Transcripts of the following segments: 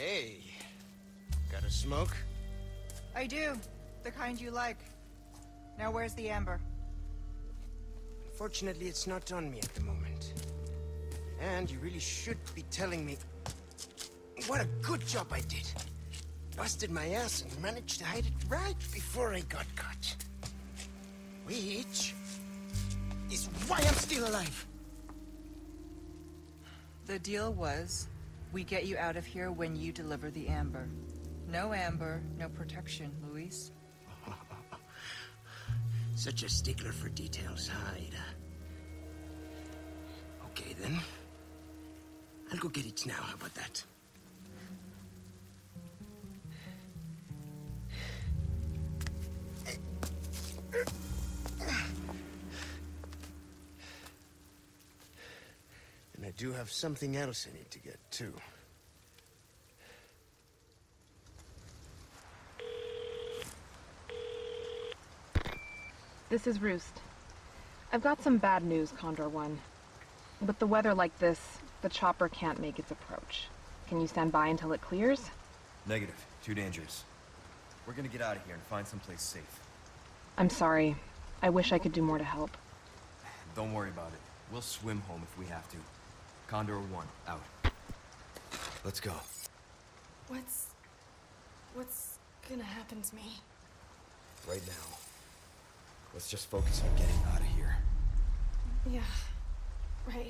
Hey, got a smoke? I do. The kind you like. Now where's the amber? Unfortunately, it's not on me at the moment. And you really should be telling me what a good job I did. Busted my ass and managed to hide it right before I got caught. Which is why I'm still alive. The deal was, we get you out of here when you deliver the amber. No amber, no protection, Luis. Such a stickler for details, huh, Ada? Okay, then. I'll go get it now, how about that? And I do have something else I need to get, too. This is Roost. I've got some bad news, Condor One. With the weather like this, the chopper can't make its approach. Can you stand by until it clears? Negative. Too dangerous. We're gonna get out of here and find someplace safe. I'm sorry. I wish I could do more to help. Don't worry about it. We'll swim home if we have to. Condor One, out. Let's go. What's gonna happen to me? Right now. Let's just focus on getting out of here. Yeah, right.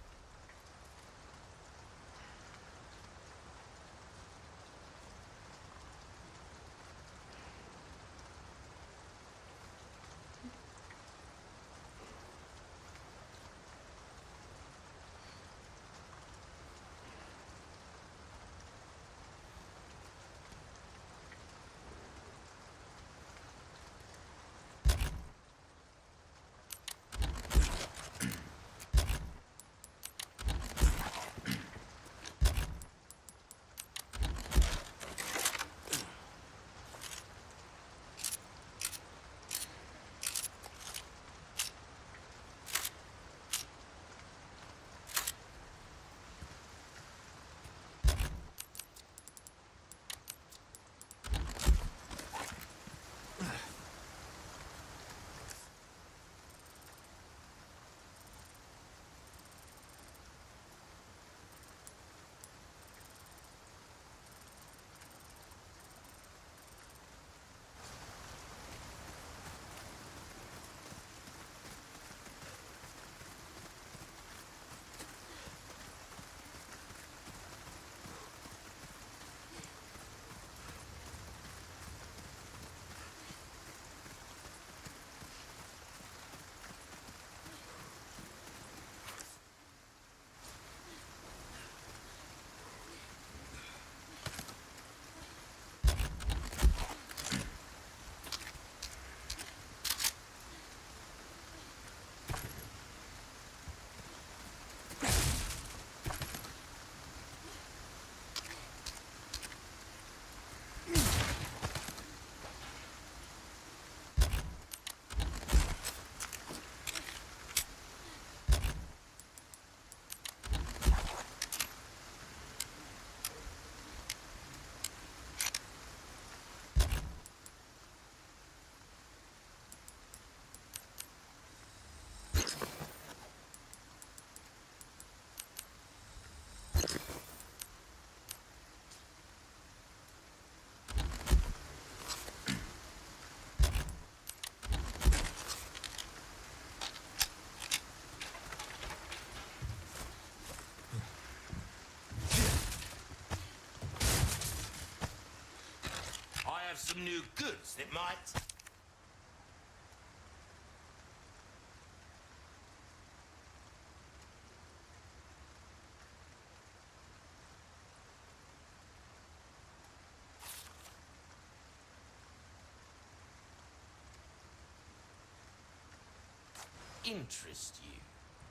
I have some new goods that might... interest you.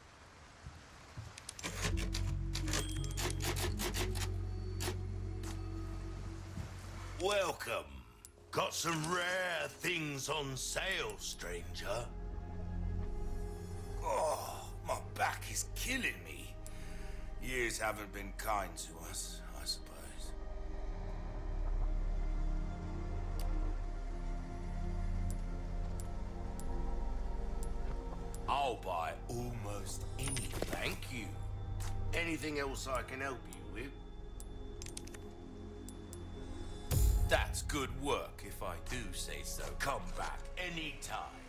Welcome. Got some rare things on sale, stranger. Oh, my back is killing me. Years haven't been kind to us, I suppose. just anything. Thank you. Anything else I can help you with? That's good work, if I do say so. Come back anytime.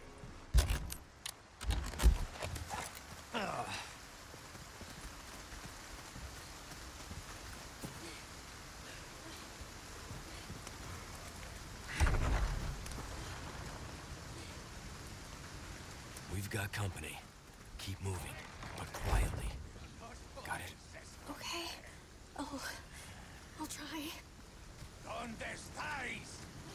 We've got company. Keep moving, but quietly. Got it? Okay. I'll try. ¿Dónde estáis?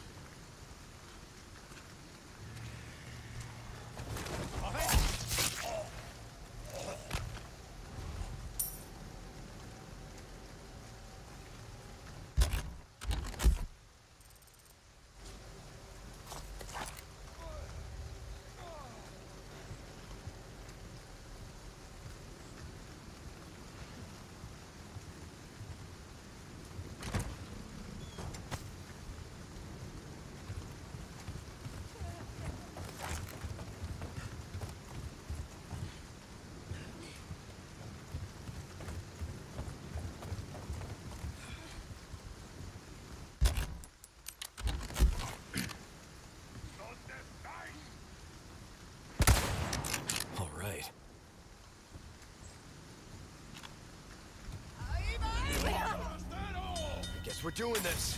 All right. I guess we're doing this.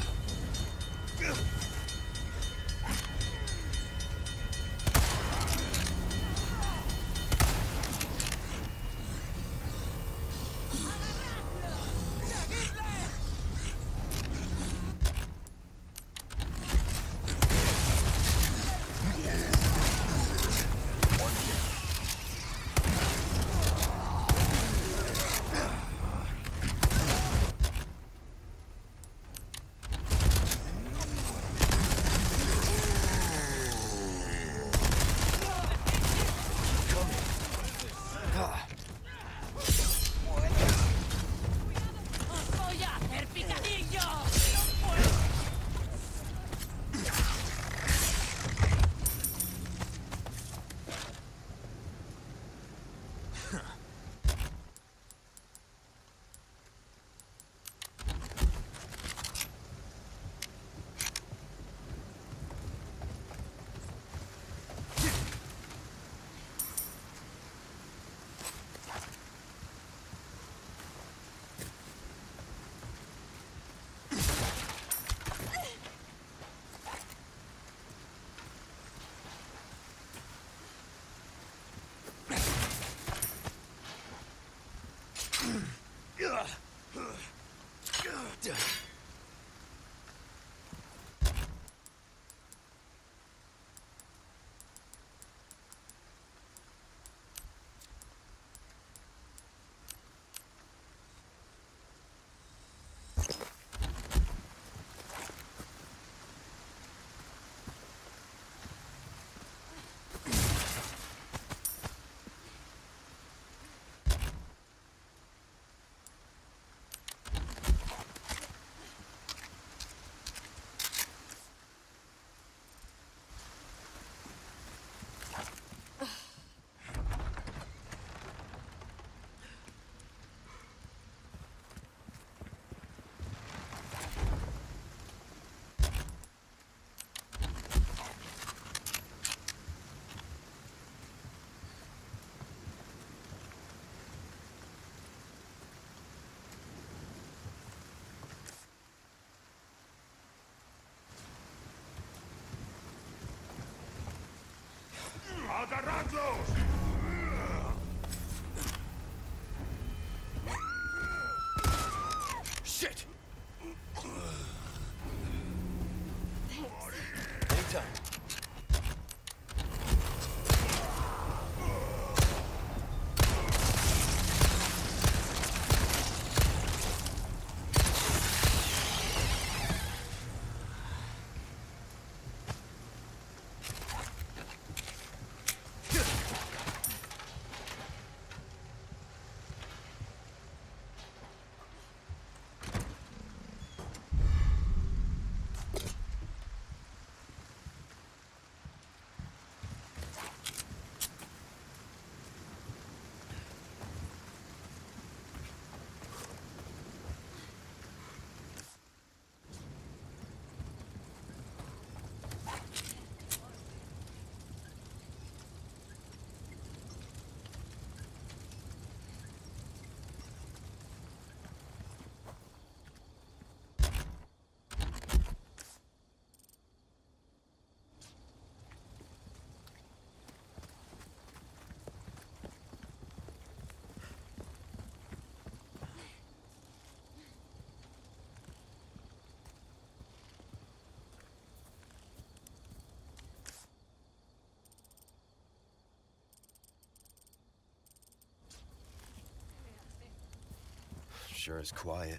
¡Agarradlos! Shit! Thanks. Anytime. Sure is quiet.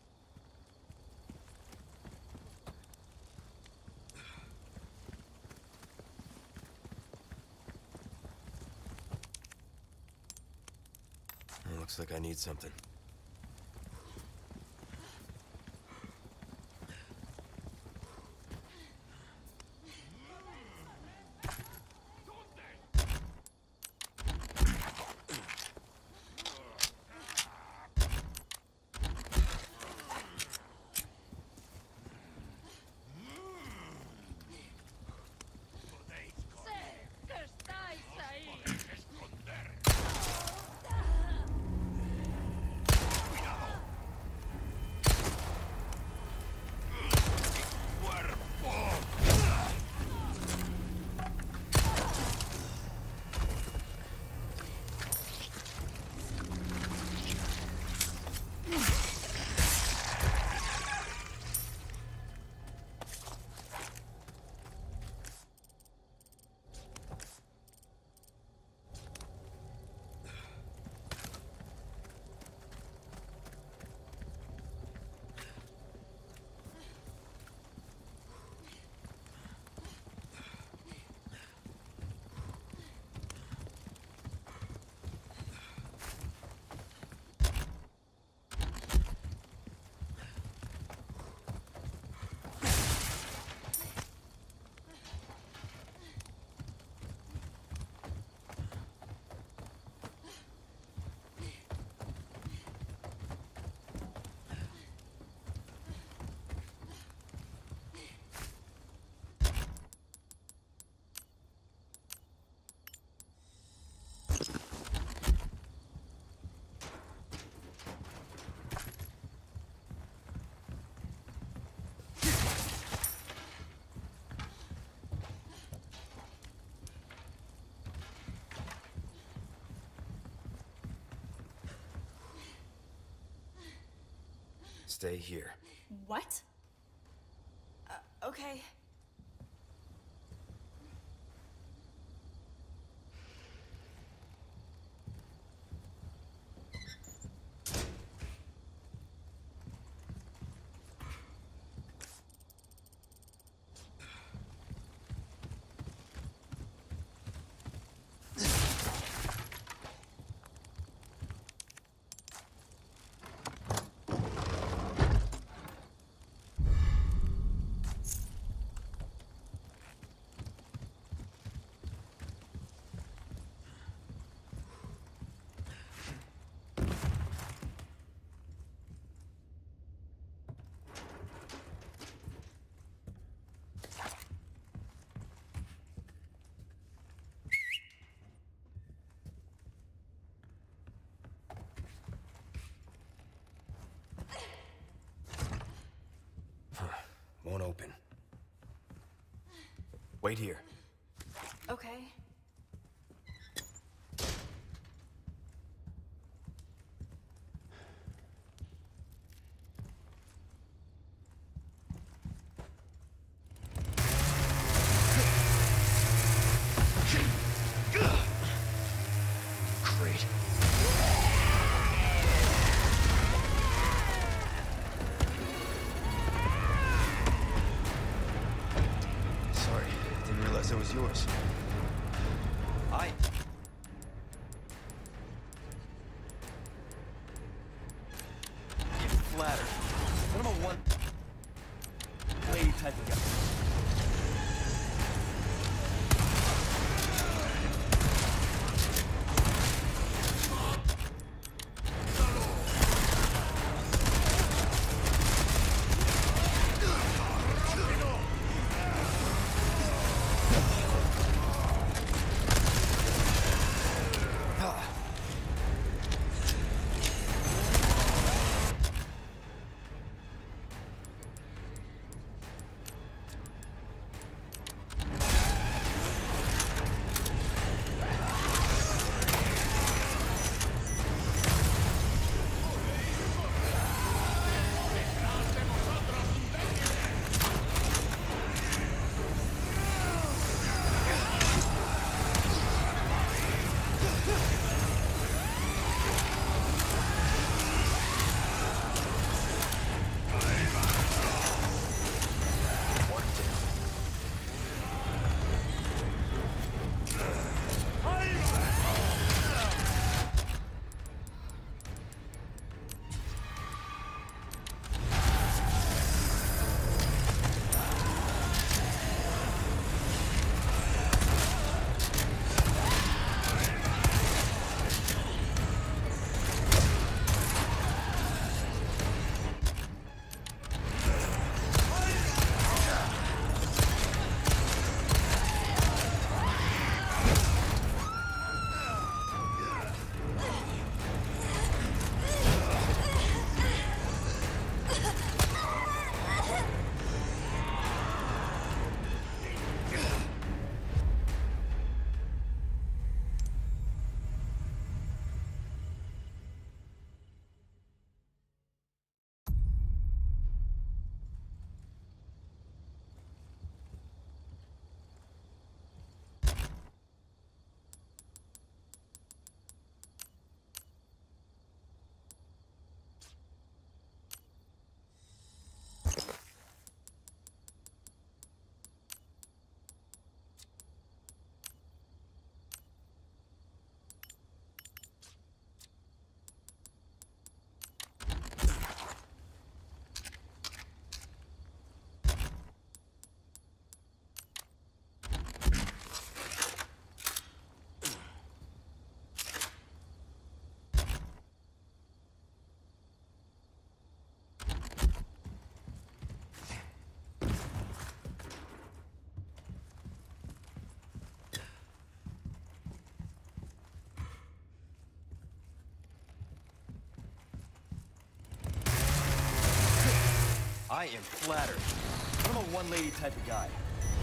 It looks like I need something. Stay here. What? Okay. Won't open. Wait here. Okay. Great. Sorry, didn't realize it was yours. Get flattered. But I'm a one lady type of guy. I am flattered. I'm a one-lady type of guy.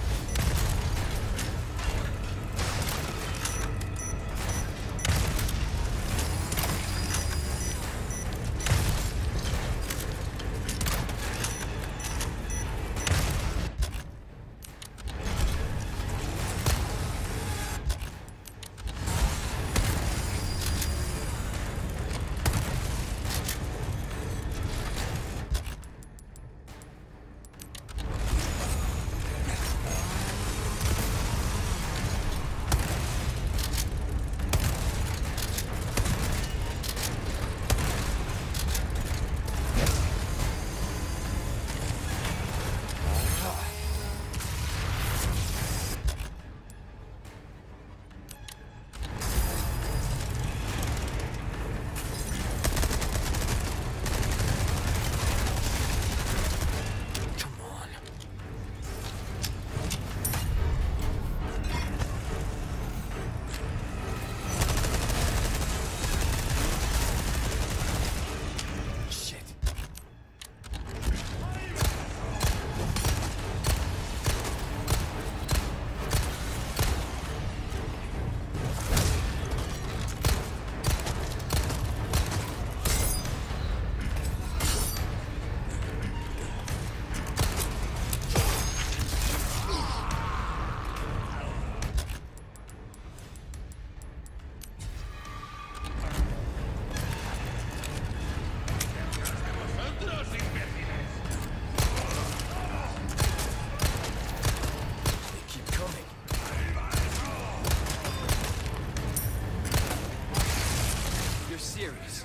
Serious.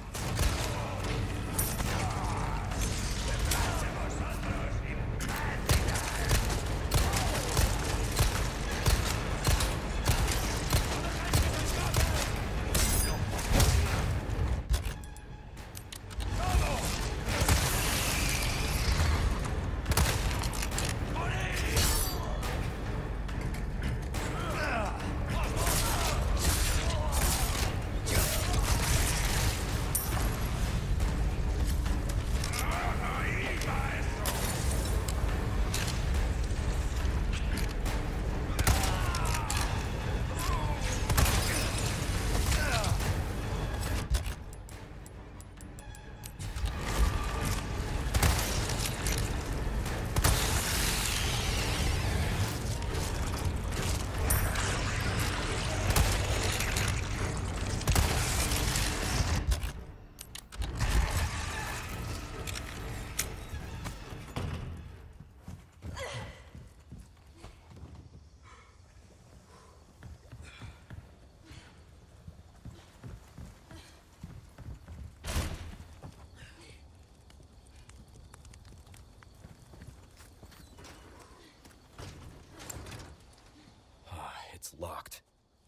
It's locked.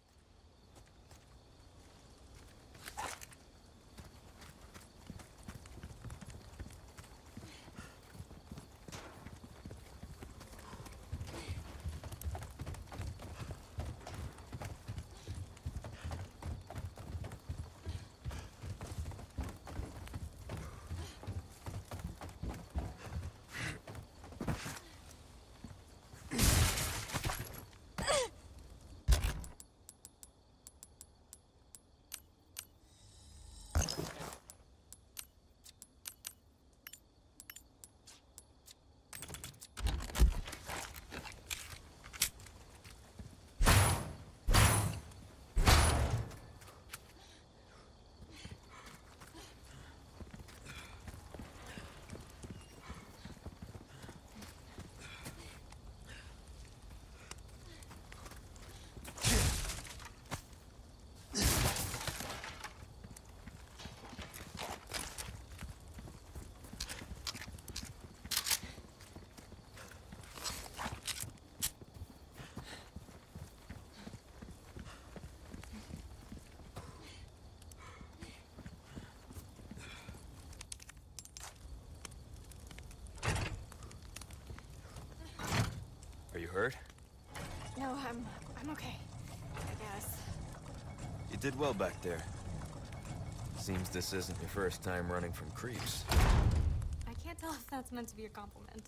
Are you hurt? No, I'm okay. I guess. You did well back there. Seems this isn't your first time running from creeps. I can't tell if that's meant to be a compliment.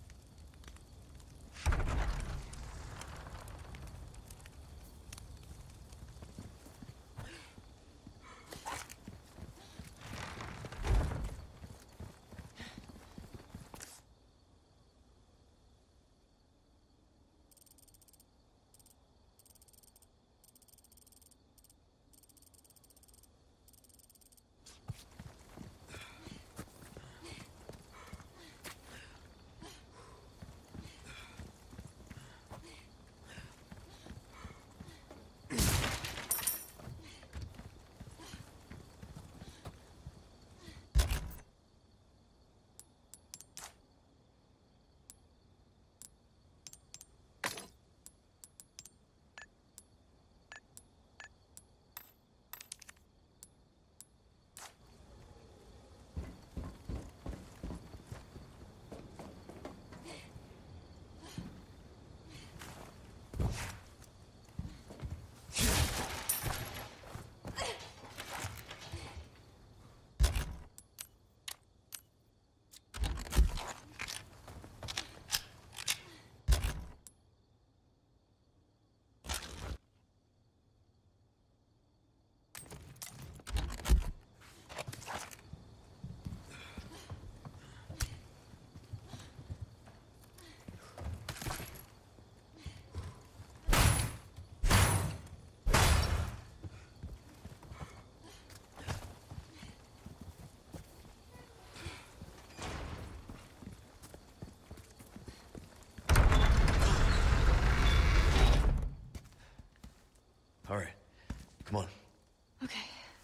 All right, come on. Okay.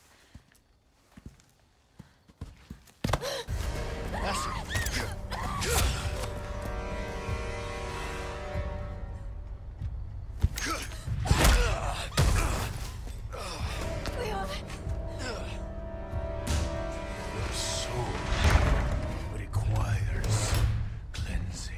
Leon! Your soul requires cleansing.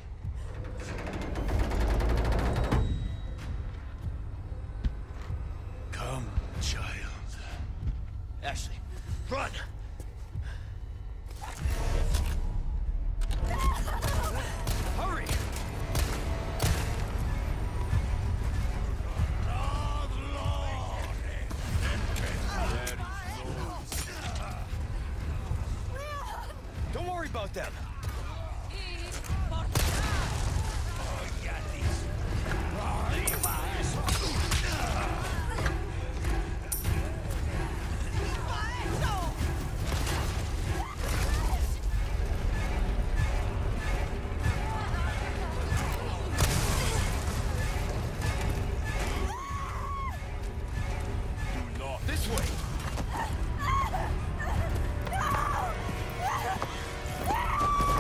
Come, child. Ashley, run! Hurry! Don't worry about them. This way!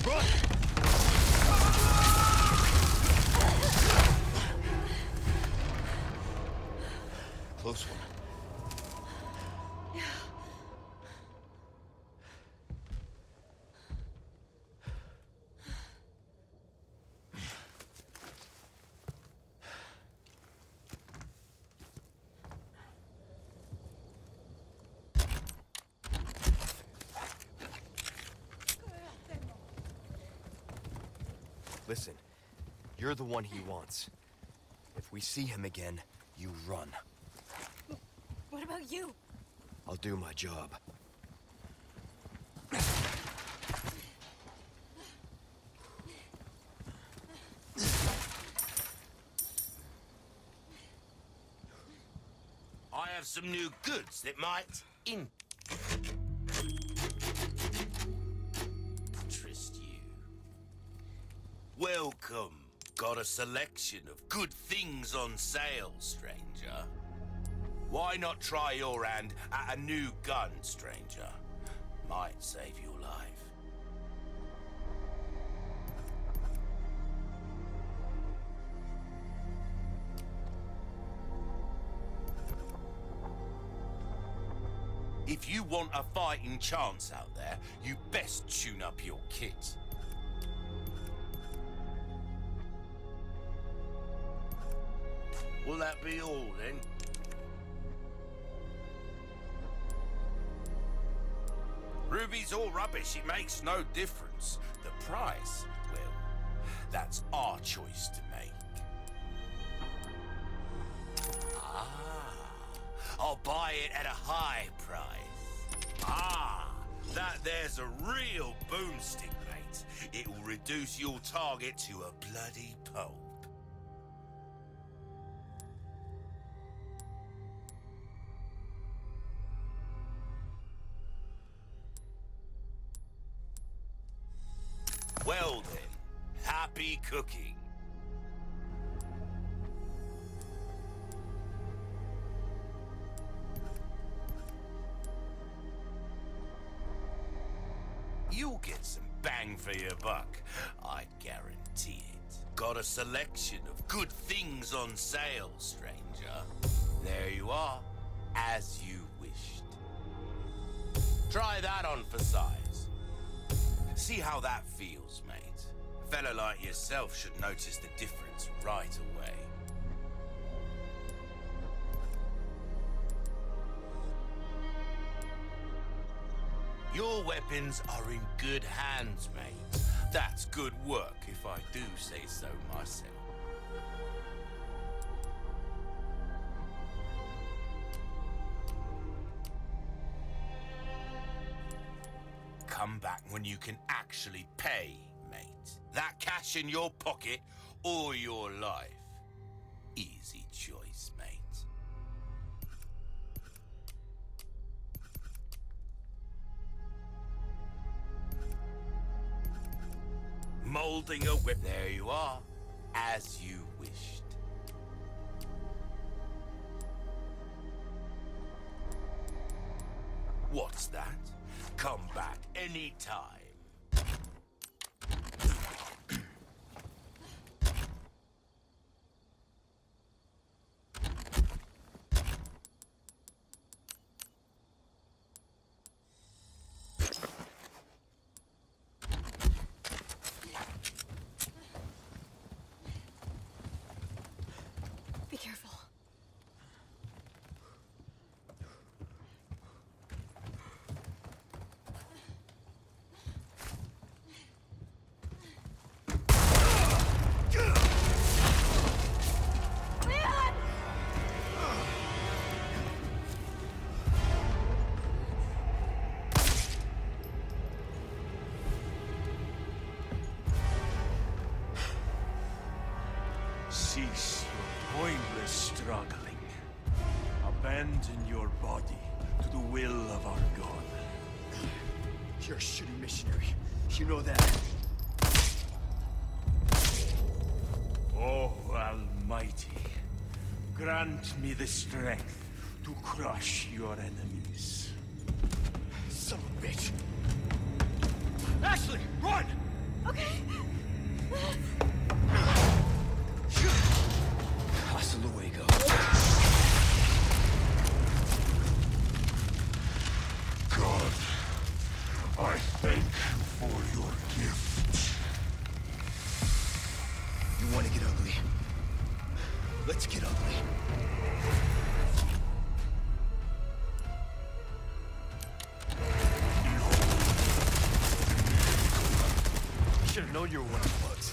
Close one. Listen, you're the one he wants. If we see him again, you run. What about you? I'll do my job. I have some new goods that might interest you. Welcome. Got a selection of good things on sale, stranger. Why not try your hand at a new gun, stranger? Might save your life. If you want a fighting chance out there, you best tune up your kit. Will that be all, then? Ruby's all rubbish. It makes no difference. The price, well, that's our choice to make. Ah, I'll buy it at a high price. Ah, that there's a real boomstick, mate. It will reduce your target to a bloody pulp. Well then, happy cooking. You'll get some bang for your buck, I guarantee it. Got a selection of good things on sale, stranger. There you are, as you wished. Try that on for size. See how that feels, mate. A fella like yourself should notice the difference right away. Your weapons are in good hands, mate. That's good work, if I do say so myself. Come back when you can actually pay, mate. That cash in your pocket or your life. Easy choice, mate. Molding a whip. There you are, as you wished. What's that? Come back anytime. Be careful. Cease your pointless struggling. Abandon your body to the will of our God. You're a shitty missionary. You know that. Oh, Almighty, grant me the strength to crush your enemies. Son of a bitch. Ashley, run! Okay. Hasta luego. God, I thank you for your gift. You want to get ugly? Let's get ugly. Should have known you were one of the bugs.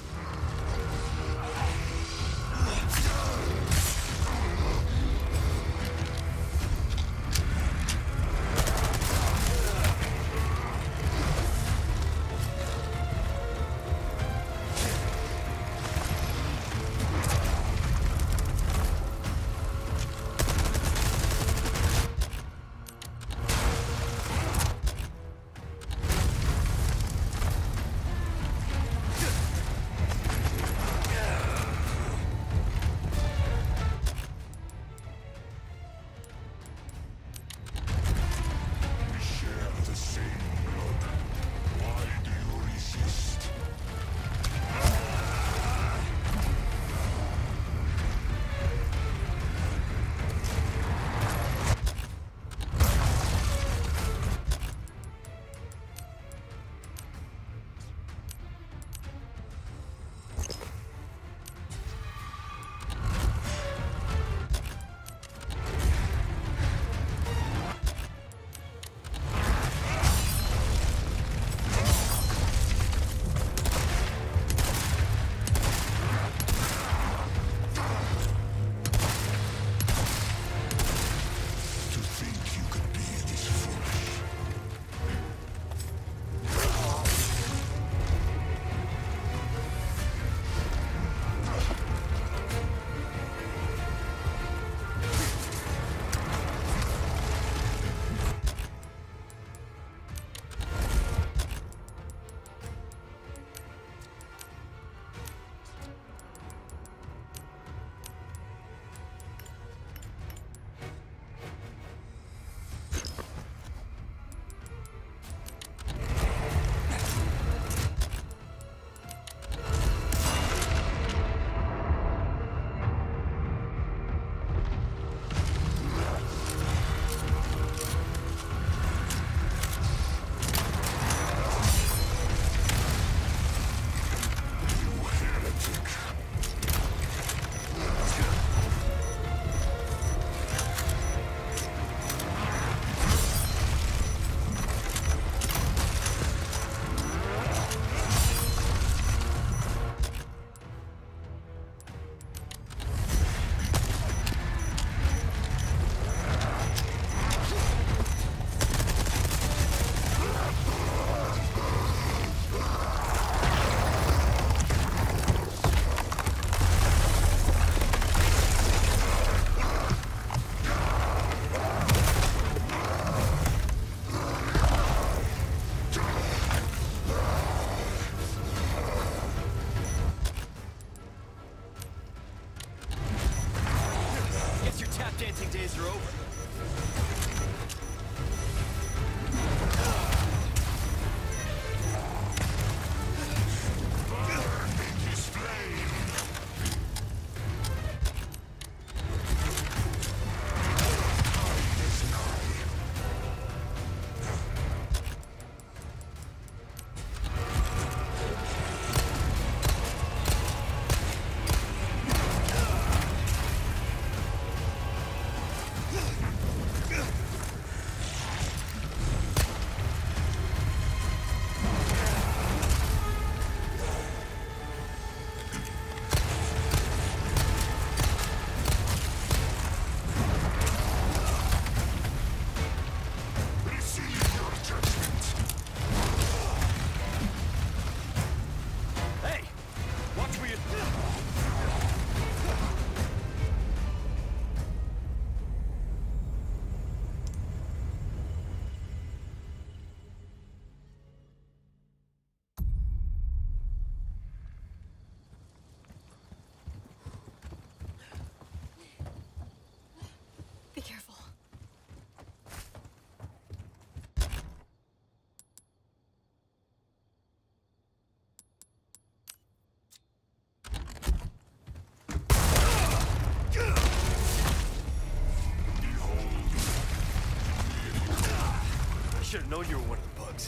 should have known you were one of the bugs.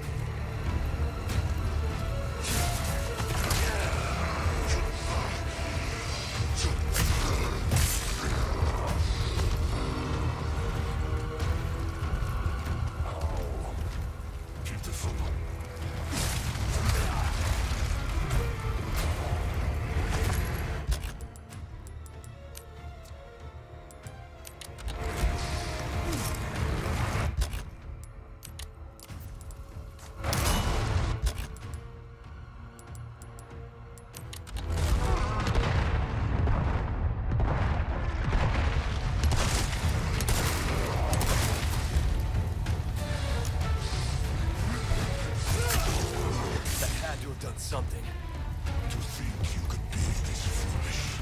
Something. To think you could be this foolish.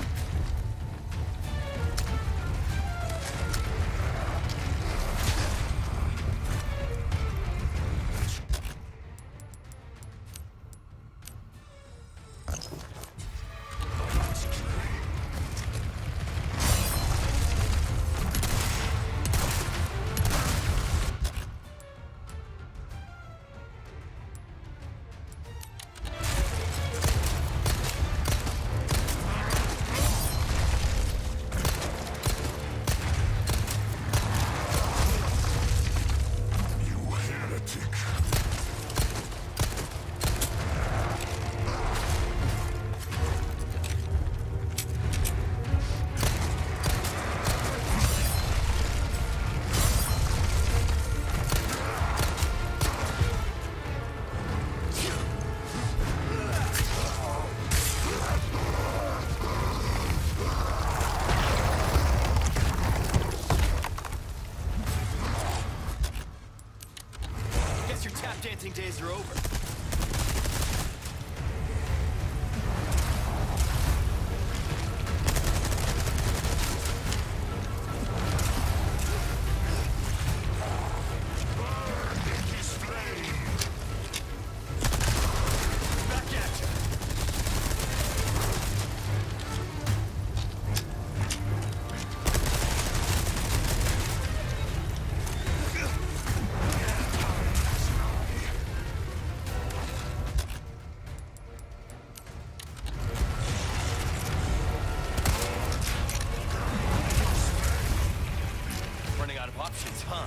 Dancing days are over. Options, huh?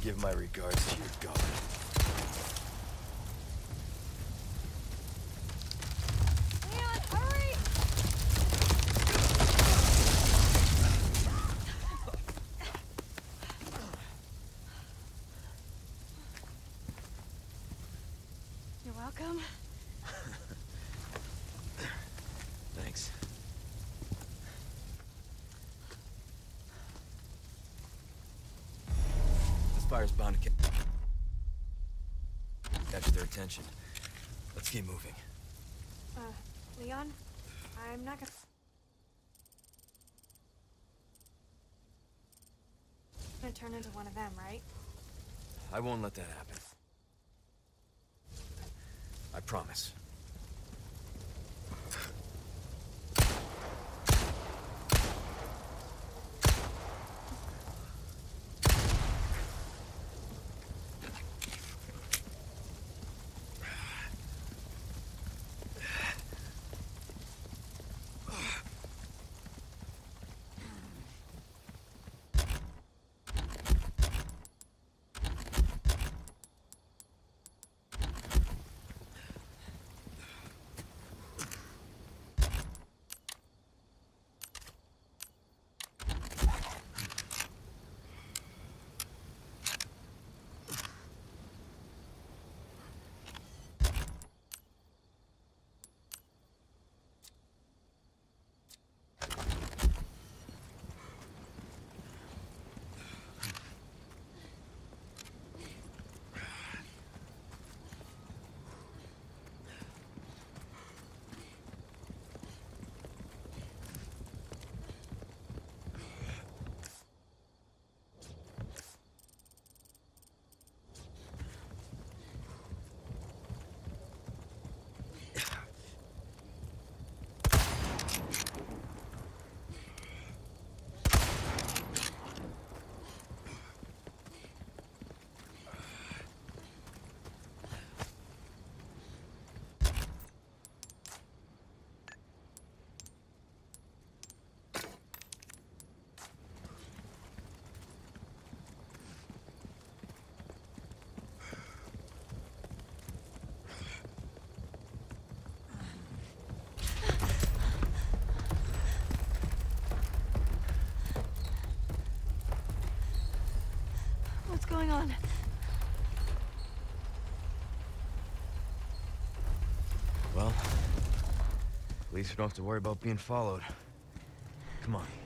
Give my regards to your god. Leon, hurry! You're welcome. Thanks. This fire's bound to catch their attention. Let's keep moving. Leon, I'm not gonna turn into one of them, right? I won't let that happen. I promise. What's going on? Well, at least we don't have to worry about being followed. Come on.